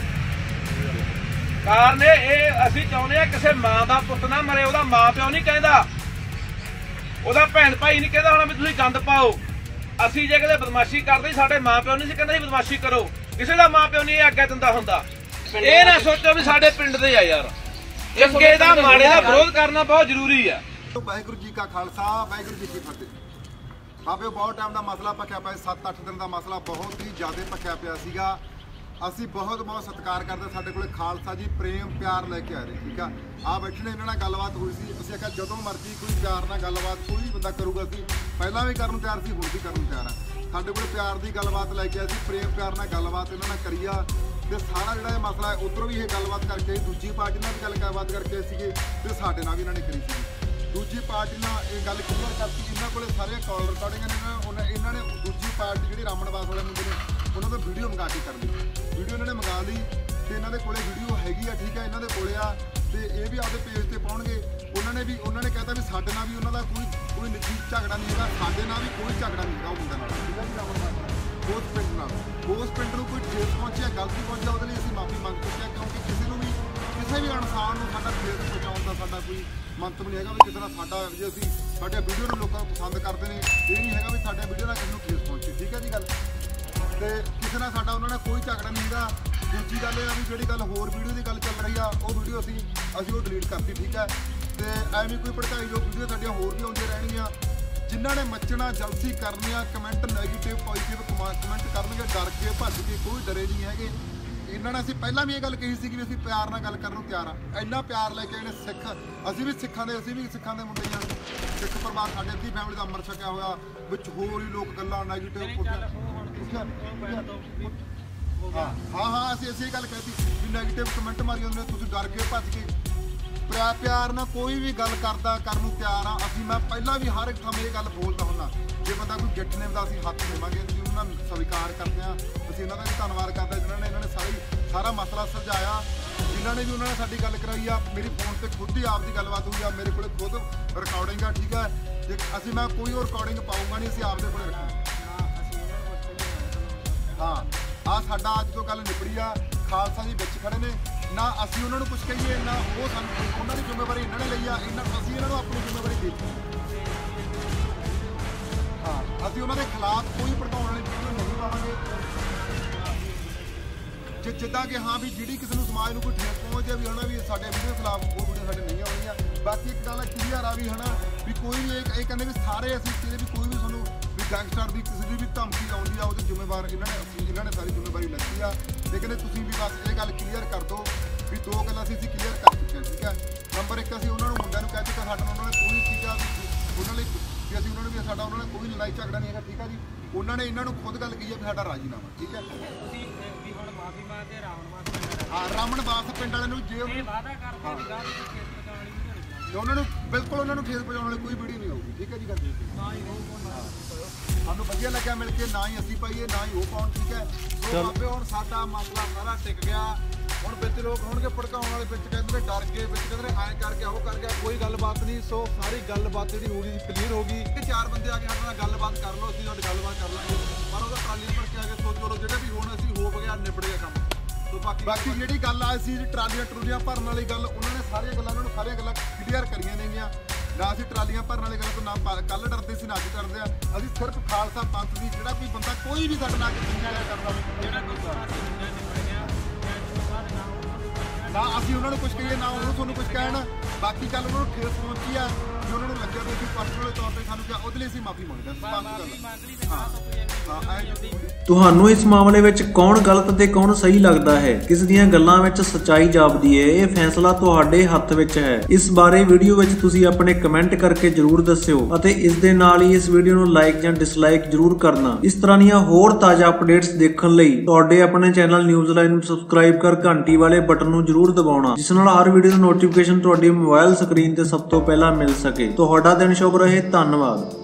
ਕਾਰਨ ਇਹ ਅਸੀਂ ਚਾਹੁੰਦੇ ਆ ਕਿਸੇ ਮਾਂ ਦਾ ਪੁੱਤ ਨਾ ਮਰੇ, ਉਹਦਾ ਮਾਂ ਪਿਓ ਨਹੀਂ ਕਹਿੰਦਾ, ਉਹਦਾ ਭੈਣ ਭਾਈ ਨਹੀਂ ਕਹਿੰਦਾ ਹੁਣ ਵੀ ਤੁਸੀਂ ਗੰਦ ਪਾਓ। ਅਸੀਂ ਜੇ ਕਿਤੇ ਬਦਮਾਸ਼ੀ ਕਰਦੇ ਸਾਡੇ ਮਾਂ ਪਿਓ ਨਹੀਂ ਸੀ ਕਹਿੰਦਾ ਸੀ ਬਦਮਾਸ਼ੀ ਕਰੋ, ਕਿਸੇ ਦਾ ਮਾਂ ਪਿਓ ਨਹੀਂ ਆਗਿਆ ਦਿੰਦਾ ਹੁੰਦਾ। ਇਹ ਨਾ ਸੋਚੋ ਵੀ ਸਾਡੇ ਪਿੰਡ ਦੇ ਆ ਯਾਰ, ਚੰਗੇ ਦਾ ਮਾੜੇ ਦਾ ਵਿਰੋਧ ਕਰਨਾ ਬਹੁਤ ਜ਼ਰੂਰੀ ਆ। ਵਾਹਿਗੁਰੂ ਜੀ ਕਾ ਖਾਲਸਾ, ਵਾਹਿਗੁਰੂ ਜੀ ਕੀ ਫਤਿਹ। ਬਾਬੇ ਬਹੁਤ ਟਾਈਮ ਦਾ ਮਸਲਾ ਪੱਕਿਆ ਪਿਆ, ਸੱਤ ਅੱਠ ਦਿਨ ਦਾ ਮਸਲਾ ਬਹੁਤ ਹੀ ਜ਼ਿਆਦਾ ਪੱਕਿਆ ਪਿਆ ਸੀਗਾ। ਅਸੀਂ ਬਹੁਤ ਬਹੁਤ ਸਤਿਕਾਰ ਕਰਦੇ, ਸਾਡੇ ਕੋਲੇ ਖਾਲਸਾ ਜੀ ਪ੍ਰੇਮ ਪਿਆਰ ਲੈ ਕੇ ਆ ਰਹੇ, ਠੀਕ ਆ। ਆ ਬੈਠੇ ਨੇ, ਇਹਨਾਂ ਨਾਲ ਗੱਲਬਾਤ ਹੋਈ ਸੀ। ਅਸੀਂ ਆਖਿਆ ਜਦੋਂ ਮਰਜ਼ੀ ਕੋਈ ਪਿਆਰ ਨਾਲ ਗੱਲਬਾਤ ਕੋਈ ਵੀ ਬੰਦਾ ਕਰੂਗਾ, ਅਸੀਂ ਪਹਿਲਾਂ ਵੀ ਕਰਨ ਨੂੰ ਤਿਆਰ ਸੀ, ਹੁਣ ਵੀ ਕਰਨ ਨੂੰ ਤਿਆਰ ਆ। ਸਾਡੇ ਕੋਲ ਪਿਆਰ ਦੀ ਗੱਲਬਾਤ ਲੈ ਕੇ ਆਏ ਸੀ, ਪ੍ਰੇਮ ਪਿਆਰ ਨਾਲ ਗੱਲਬਾਤ ਇਹਨਾਂ ਨਾਲ ਕਰੀ ਆ। ਤੇ ਸਾਰਾ ਜਿਹੜਾ ਇਹ ਮਸਲਾ ਹੈ ਉਧਰੋਂ ਵੀ ਇਹ ਗੱਲਬਾਤ ਕਰਕੇ, ਦੂਜੀ ਪਾਰਟੀ ਨਾਲ ਵੀ ਗੱਲ ਗੱਲਬਾਤ ਕਰਕੇ ਸੀਗੇ ਤੇ ਸਾਡੇ ਨਾਲ ਵੀ ਇਹਨਾਂ ਨੇ ਕਰੀ ਸੀ। ਦੂਜੀ ਪਾਰਟੀ ਨਾਲ ਇਹ ਗੱਲ ਕਲੀਅਰ ਕਰਤੀ, ਇਹਨਾਂ ਕੋਲੇ ਸਾਰੇ ਕਾਲ ਰਿਕਾਰਡਿੰਗਾਂ ਨੇ। ਇਹਨਾਂ ਨੇ ਦੂਜੀ ਪਾਰਟੀ ਜਿਹੜੀ ਰਾਮਨਵਾਸ ਵਾਲੇ ਮੁੰਡੇ ਨੇ ਉਹਨਾਂ ਤੋਂ ਵੀਡੀਓ ਮੰਗਾ ਕੇ ਕਰ ਲਈ, ਵੀਡੀਓ ਇਹਨਾਂ ਨੇ ਮੰਗਾ ਲਈ ਤੇ ਇਹਨਾਂ ਦੇ ਕੋਲੇ ਵੀਡੀਓ ਹੈਗੀ ਆ, ਠੀਕ ਆ, ਇਹਨਾਂ ਦੇ ਕੋਲੇ ਆ ਤੇ ਇਹ ਵੀ ਆਪਦੇ ਪੇਜ ਤੇ ਪਾਉਣਗੇ। ਉਹਨਾਂ ਨੇ ਵੀ ਉਹਨਾਂ ਨੇ ਕਹਿਤਾ ਵੀ ਸਾਡੇ ਨਾਲ ਵੀ ਉਹਨਾਂ ਦਾ ਕੋਈ ਕੋਈ ਨਿੱਜੀ ਝਗੜਾ ਨਹੀਂ ਹੈਗਾ, ਸਾਡੇ ਨਾਲ ਵੀ ਕੋਈ ਝਗੜਾ ਨਹੀਂ ਹੈਗਾ ਉਹ ਮੁੰਡੇ ਨਾਲ, ਠੀਕ ਆ ਜੀ। ਰਾਮਨਵਾਸ ਉਸ ਪਿੰਡ ਨਾਲ ਉਸ ਪਿੰਡ ਨੂੰ ਕੋਈ ਠੇਸ ਪਹੁੰਚਿਆ, ਗਲਤੀ ਪਹੁੰਚਿਆ, ਉਹਦੇ ਲਈ ਅਸੀਂ ਮਾਫੀ ਮੰਗ ਚੁੱਕੇ ਹਾਂ। ਕਿਉਂਕਿ ਕਿਸੇ ਨੂੰ ਵੀ ਕਿਸੇ ਵੀ ਇਨਸਾਨ ਨੂੰ ਸਾਡਾ ਠੇਸ ਪਹੁੰਚਾਉਣ ਦਾ ਸਾਡਾ ਕੋਈ ਮੰਤਵ ਨਹੀਂ ਹੈਗਾ ਵੀ ਕਿਸੇ ਦਾ ਸਾਡਾ, ਜੇ ਅਸੀਂ ਸਾਡੇ ਵੀਡੀਓ ਨੂੰ ਲੋਕਾਂ ਪਸੰਦ ਕਰਦੇ ਨੇ, ਇਹ ਨਹੀਂ ਹੈਗਾ ਵੀ ਸਾਡੇ ਵੀਡੀਓ ਨਾਲ ਕਿਸੇ ਨੂੰ ਠੇਸ ਪਹੁੰਚੇ, ਠੀਕ ਹੈ ਜੀ ਗੱਲ। ਤੇ ਕਿਸੇ ਨਾਲ ਸਾਡਾ ਉਹਨਾਂ ਨਾਲ ਕੋਈ ਝਗੜਾ ਨਹੀਂ ਹੈਗਾ। ਦੂਜੀ ਗੱਲ ਇਹ ਆ ਵੀ ਜਿਹੜੀ ਗੱਲ ਹੋਰ ਵੀਡੀਓ ਦੀ ਗੱਲ ਚੱਲ ਰਹੀ ਆ, ਉਹ ਵੀਡੀਓ ਅਸੀਂ ਅਸੀਂ ਉਹ ਡਿਲੀਟ ਕਰਤੀ, ਠੀਕ ਹੈ। ਤੇ ਐਵੇਂ ਕੋਈ ਭੜਕਾਈ ਜੋ ਵੀਡੀਓ ਸਾਡੀਆਂ ਹੋਰ ਵੀ ਆਉਂਦੀਆਂ ਰਹਿਣਗੀਆਂ। ਜਿਨ੍ਹਾਂ ਨੇ ਮੱਚਣਾ, ਜਲਸੀ ਕਰਨੀ ਆ, ਕਮੈਂਟ ਨੈਗੇਟਿਵ ਪੋਜ਼ਿਟਿਵ ਕਮੈਂਟ ਕਰਨਗੇ, ਡਰ ਕੇ ਭੱਜ ਕੇ, ਕੋਈ ਡਰੇ ਨਹੀਂ ਹੈਗੇ। ਇਹਨਾਂ ਨੇ ਅਸੀਂ ਪਹਿਲਾਂ ਵੀ ਇਹ ਗੱਲ ਕਹੀ ਸੀ ਕਿ ਅਸੀਂ ਪਿਆਰ ਨਾਲ ਗੱਲ ਕਰਨ ਨੂੰ ਤਿਆਰ ਆ। ਇੰਨਾ ਪਿਆਰ ਲੈ ਕੇ ਇਹਨੇ ਸਿੱਖ, ਅਸੀਂ ਵੀ ਸਿੱਖਾਂ ਦੇ ਅਸੀਂ ਵੀ ਸਿੱਖਾਂ ਦੇ ਮੁੰਡੇ ਆ। ਸਿੱਖ ਪਰਿਵਾਰ ਸਾਡੇ ਅੱਧੀ ਫੈਮਿਲੀ ਦਾ ਅੰਮ੍ਰਿਤ ਛਕਿਆ ਹੋਇਆ, ਵਿੱਚ ਹੋਰ ਹੀ ਲੋਕ ਗੱਲਾਂ ਨੈਗੇਟਿਵ ਹਾਂ ਹਾਂ ਹਾਂ ਅਸੀਂ ਇਸੇ ਗੱਲ ਕਹਿਤੀ ਵੀ ਨੈਗੇਟਿਵ ਕਮੈਂਟ ਮਾਰੀ ਜਾਂਦੇ ਨੇ, ਤੁਸੀਂ ਡਰ ਕੇ ਭੱਜ ਕੇ। ਪਿਆਰ ਪਿਆਰ ਨਾਲ ਕੋਈ ਵੀ ਗੱਲ ਕਰਦਾ ਕਰਨ ਨੂੰ ਤਿਆਰ ਆ ਅਸੀਂ। ਮੈਂ ਪਹਿਲਾਂ ਵੀ ਹਰ ਇੱਕ ਥਾਂ ਇਹ ਗੱਲ ਬੋਲਦਾ ਹੁੰਦਾ, ਜੇ ਬੰਦਾ ਕੋਈ ਗਿੱਠ ਨੇ ਦਾ ਅਸੀਂ ਹੱਥ ਦੇਵਾਂਗੇ, ਅਸੀਂ ਉਹਨਾਂ ਨੂੰ ਸਵੀਕਾਰ ਕਰਦੇ ਹਾਂ। ਅਸੀਂ ਇਹਨਾਂ ਦਾ ਵੀ ਧੰਨਵਾਦ ਕਰਦੇ ਜਿਨ੍ਹਾਂ ਨੇ ਇਹਨਾਂ ਨੇ ਸਾਰੀ ਸਾਰਾ ਮਸਲਾ ਸੁਲਝਾਇਆ, ਜਿਨ੍ਹਾਂ ਨੇ ਵੀ ਉਹਨਾਂ ਨੇ ਸਾਡੀ ਗੱਲ ਕਰਾਈ ਆ। ਮੇਰੀ ਫੋਨ ਤੇ ਖੁਦ ਹੀ ਆਪ ਦੀ ਗੱਲਬਾਤ ਹੋਈ ਆ, ਮੇਰੇ ਕੋਲ ਖੁਦ ਰਿਕਾਰਡਿੰਗ ਆ, ਠੀਕ ਹੈ। ਜੇ ਅਸੀਂ ਮੈਂ ਕੋਈ ਹੋਰ ਰਿਕਾਰਡਿੰਗ ਪਾਊਂਗਾ ਨਹੀਂ, ਅਸੀਂ ਆਪਦੇ ਕੋਲ ਰੱਖਾਂਗੇ। ਹਾਂ ਆ ਸਾਡਾ ਅੱਜ ਤੋਂ ਗੱਲ ਨਿਬੜੀ ਆ। ਖਾਲਸਾ ਜੀ ਵਿੱਚ ਖੜੇ ਨੇ, ਨਾ ਅਸੀਂ ਉਹਨਾਂ ਨੂੰ ਕੁਝ ਕਹੀਏ ਨਾ ਉਹ ਸਾਨੂੰ, ਉਹਨਾਂ ਦੀ ਜ਼ਿੰਮੇਵਾਰੀ ਇਹਨਾਂ ਨੇ ਲਈ ਆ, ਇਹਨਾਂ ਅਸੀਂ ਇਹਨਾਂ ਨੂੰ ਆਪਣੀ ਜ਼ਿੰਮੇਵਾਰੀ ਦੇ ਦਿੱਤੀ। ਹਾਂ ਅਸੀਂ ਉਹਨਾਂ ਦੇ ਖਿਲਾਫ ਕੋਈ ਭੜਕਾਉਣ ਵਾਲੀ ਵੀਡੀਓ ਨਹੀਂ ਪਾਵਾਂਗੇ। ਜੇ ਜਿੱਦਾਂ ਕਿ ਹਾਂ ਵੀ ਜਿਹੜੀ ਕਿਸੇ ਨੂੰ ਸਮਾਜ ਨੂੰ ਕੋਈ ਠੇਸ ਪਹੁੰਚੇ ਵੀ ਹਨਾ ਵੀ ਸਾਡੇ ਵੀਡੀਓ ਖਿਲਾਫ ਉਹ ਵੀਡੀਓ ਸਾਡੇ ਨਹੀਂ ਆਉਣਗੀਆਂ। ਬਾਕੀ ਇੱਕ ਗੱਲ ਕਲੀਅਰ ਆ ਵੀ ਹਨਾ ਵੀ ਕੋਈ ਵੀ ਇਹ ਇਹ ਕਹਿੰਦੇ ਵੀ ਸਾਰੇ ਅਸੀਂ ਕਿਤੇ ਵੀ ਕੋਈ ਵੀ ਸਾਨੂੰ ਵੀ ਗੈਂਗਸਟਰ ਦੀ ਕਿਸੇ ਦੀ ਵੀ ਧਮਕੀ ਆਉਂਦੀ ਆ, ਉਹਦੀ ਜ਼ਿੰਮੇਵਾਰ ਇਹਨਾਂ ਨੇ ਅਸੀਂ ਇਹਨਾਂ ਨੇ ਸਾਰੀ ਜ਼ਿੰਮੇਵਾਰੀ ਲੱਗੀ ਆ। ਲੇਕਿਨ ਤੁਸੀਂ ਵੀ ਬਸ ਇਹ ਗੱਲ ਕਲੀਅਰ ਕਰ ਦਿਓ ਵੀ ਦੋ ਗੱਲਾਂ ਅਸੀਂ ਅਸੀਂ ਕਲੀਅਰ ਕਰ ਚੁੱਕੇ ਹਾਂ, ਠੀਕ ਹੈ। ਨੰਬਰ ਇੱਕ ਅਸੀਂ ਉਹਨਾਂ ਨੂੰ ਮੁੰਡਿਆਂ ਨੂੰ ਕਹਿ ਚੁੱਕੇ ਸਾਡਾ ਉਹਨਾਂ ਨੇ ਕੋਈ ਸੀਗਾ ਉਹਨਾਂ ਲਈ ਵੀ ਅਸੀਂ ਉਹਨਾਂ ਨੂੰ ਵੀ ਸਾਡਾ ਉਹਨਾਂ ਨਾਲ ਕੋਈ ਲੜਾਈ ਝਗੜਾ ਨਹੀਂ ਹੈਗਾ, ਠੀਕ ਹੈ ਜੀ। ਉਹਨਾਂ ਨੇ ਇਹਨਾਂ ਨੂੰ ਖੁਦ ਗੱਲ ਕਹੀ ਹੈ ਵੀ ਸਾਡਾ ਰਾਜੀਨਾਮਾ, ਠੀਕ ਹੈ। ਤੁਸੀਂ ਵੀ ਹੁਣ ਮਾਫੀ ਮੰਗਦੇ ਰਾਮਨਵਾਸ ਹਾਂ ਰਾਮਨਵਾਸ ਪਿੰਡ ਵਾਲਿਆਂ ਨੂੰ ਜੇ ਇਹ ਵਾਅਦਾ ਕਰਦੇ ਵੀ ਗਾਹ ਦੀ ਕੇਸ ਪਹੁੰਚਾਉਣ ਵਾਲੀ ਵੀਡੀਓ ਨਹੀਂ ਉਹਨਾਂ ਨੂੰ ਬਿਲਕੁਲ ਉਹਨਾਂ ਨੂੰ ਠੇਸ ਪਹੁੰਚਾਉਣ ਵਾਲੀ ਕੋਈ ਵੀਡੀਓ ਨਹੀਂ ਆਊਗੀ, ਠੀਕ ਹੈ ਜੀ ਗੱਲ। ਨਾ ਹੀ ਉਹ ਸਾਨੂੰ ਵਧੀਆ ਲੱਗਿਆ ਮਿਲ ਕੇ, ਨਾ ਹੀ ਅਸੀਂ ਪਾਈਏ ਨਾ ਹੀ ਉਹ ਪਾਉਣ, ਠੀਕ ਹੈ। ਸੋ ਬਾਬੇ ਹੁਣ ਸਾਡਾ ਮਸਲਾ ਸਾਰਾ ਟਿਕ ਗਿਆ। ਹੁਣ ਵਿੱਚ ਲੋਕ ਹੋਣਗੇ ਭੜਕਾਉਣ ਵਾਲੇ, ਵਿੱਚ ਕਹਿੰਦੇ ਨੇ ਡਰ ਕੇ, ਵਿੱਚ ਕਹਿੰਦੇ ਨੇ ਐਂ ਕਰਕੇ ਉਹ ਕਰ ਗਿਆ, ਕੋਈ ਗੱਲਬਾਤ ਨਹੀਂ। ਸੋ ਸਾਰੀ ਗੱਲਬਾਤ ਜਿਹੜੀ ਹੋ ਗਈ ਕਲੀਅਰ ਹੋ ਗਈ ਕਿ ਚਾਰ ਬੰਦੇ ਆ ਕੇ ਸਾਡੇ ਨਾਲ ਗੱਲਬਾਤ ਕਰ ਲਓ, ਅਸੀਂ ਤੁਹਾਡੀ ਗੱਲਬਾਤ ਕਰ ਲਾਂਗੇ। ਪਰ ਉਹਦਾ ਟਰਾਲੀ ਭਰ ਕੇ ਆ ਕੇ ਸੋਚ ਲਓ ਜਿਹੜੇ ਵੀ ਹੁਣ ਅਸੀਂ ਹੋ ਗਿਆ ਨਿਬੜ ਗਿਆ ਕੰਮ। ਸੋ ਬਾਕੀ ਬਾਕੀ ਜਿਹੜੀ ਗੱਲ ਆਈ ਸੀ ਟਰਾਲੀਆਂ ਟਰੂਲੀਆਂ ਭਰਨ ਵਾਲੀ ਗੱਲ, ਉਹਨਾਂ ਨੇ ਸਾਰੀਆਂ ਗੱਲਾਂ ਉਹਨਾਂ ਨੂੰ ਸਾਰੀਆਂ ਗੱਲਾਂ ਕਲੀਅਰ ਕਰੀਆਂ ਨੇਗੀਆਂ। ਨਾ ਅਸੀਂ ਟਰਾਲੀਆਂ ਭਰਨ ਵਾਲੀ ਗੱਲ ਤੋਂ ਨਾ ਕੱਲ ਡਰਦੇ ਸੀ ਨਾ ਅੱਜ ਕਰਦੇ ਆ। ਅਸੀਂ ਸਿਰਫ ਖਾਲਸਾ ਪੰਥ ਦੀ ਜਿਹੜਾ ਕੋਈ ਬੰਦਾ ਕੋਈ ਵੀ ਸਾਡੇ ਨਾਲ ਕਿੰਨਾ ਕਰਦਾ ਜਿਹੜਾ ਕੋਈ ਨਾ ਅਸੀਂ ਉਹਨਾਂ ਨੂੰ ਕੁਝ ਕਹੀਏ ਨਾ ਉਹ ਤੁਹਾਨੂੰ ਕੁਝ ਕਹਿਣ। ਬਾਕੀ ਗੱਲ ਉਹਨਾਂ ਨੂੰ ਠੇਸ ਪਹੁੰਚੀ ਆ ਜੇ ਉਹਨਾਂ ਨੂੰ ਲੱਗਿਆ ਵੀ ਪਰਸਨਲ ਤੌਰ ਤੇ ਸਾਨੂੰ ਕਿਹਾ ਉਹਦੇ ਲਈ ਅਸੀਂ ਮਾਫੀ ਮੰਗਦੇ ਹਾਂ। ਤੁਹਾਨੂੰ ਇਸ ਮਾਮਲੇ ਵਿੱਚ ਕੌਣ ਗਲਤ ਤੇ ਕੌਣ ਸਹੀ ਲੱਗਦਾ ਹੈ, ਕਿਸ ਦੀਆਂ ਗੱਲਾਂ ਵਿੱਚ ਸੱਚਾਈ ਜਾਪਦੀ ਹੈ, ਇਹ ਫੈਸਲਾ ਤੁਹਾਡੇ ਹੱਥ ਵਿੱਚ ਹੈ। ਇਸ ਬਾਰੇ ਵੀਡੀਓ ਵਿੱਚ ਤੁਸੀਂ ਆਪਣੇ ਕਮੈਂਟ ਕਰਕੇ ਜਰੂਰ ਦੱਸਿਓ ਅਤੇ ਇਸ ਦੇ ਨਾਲ ਹੀ ਇਸ ਵੀਡੀਓ ਨੂੰ ਲਾਈਕ ਜਾਂ ਡਿਸਲਾਈਕ ਜਰੂਰ ਕਰਨਾ। ਇਸ ਤਰ੍ਹਾਂ ਦੀਆਂ ਹੋਰ ਤਾਜ਼ਾ ਅਪਡੇਟਸ ਦੇਖਣ ਲਈ ਤੁਹਾਡੇ ਆਪਣੇ ਚੈਨਲ ਨਿਊਜ਼ ਲਾਈਨ ਨੂੰ ਸਬਸਕ੍ਰਾਈਬ ਕਰ ਘੰਟੀ ਵਾਲੇ ਬਟਨ ਨੂੰ ਜਰੂਰ ਦਬਾਉਣਾ, ਜਿਸ ਨਾਲ ਹਰ ਵੀਡੀਓ ਦੀ ਨੋਟੀਫਿਕੇਸ਼ਨ ਤੁਹਾਡੀ ਮੋਬਾਈਲ ਸਕਰੀਨ ਤੇ ਸਭ ਤੋਂ ਪਹਿਲਾਂ ਮਿਲ ਸਕੇ। ਤੁਹਾਡਾ ਦਿਨ ਸ਼ੁਭ ਰਹੇ। ਧੰਨਵਾਦ।